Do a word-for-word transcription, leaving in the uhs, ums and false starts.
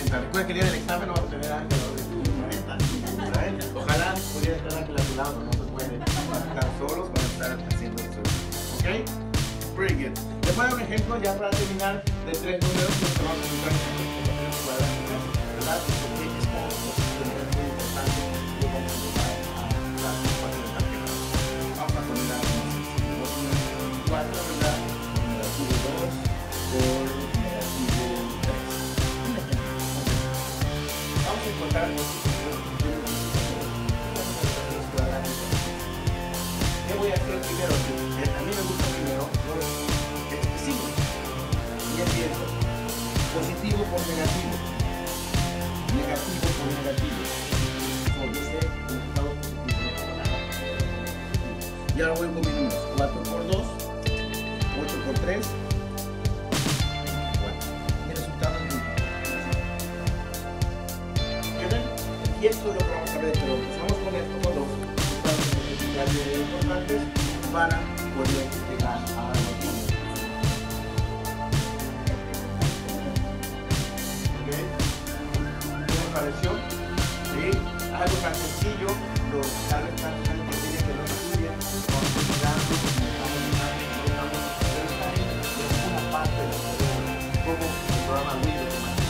sea, recuerda que el día del examen no vas a tener alrededor de cuarenta. ¿Sabes? Ojalá pudiera estar aquí a tu lado, no se puede. Van a estar solos, van a estar haciendo eso. ¿Ok? Pretty good. Les voy a dar un ejemplo ya para terminar de tres números que se van a encontrar en los cuadrantes, ¿verdad? Porque esta es muy importante. Yo vamos a empezar a las cuatro de tarjeta. Vamos a poner a cuatro, ¿verdad? Negativo dos por negativo tres. Vamos a encontrar los cuadrantes. ¿Qué voy a hacer primero? A mí me gusta primero los expresivos. Y empiezo. Positivo por negativo. Negativo por negativo. Por este resultado positivo. Y ahora voy con mis números. cuatro por dos. ocho por tres. cuatro. Mi resultado es uno. ¿Entienden? Y esto es lo que vamos a ver. Pero empezamos con esto, con los resultados importantes para poder llegar a los números. ¿Ok? ¿Qué les pareció? ¿Sí? Algo tan sencillo, los tal vez tan sencillo que lo estudien, vamos estudiando, estamos mirando, estamos una parte de lo que como el programa Wii.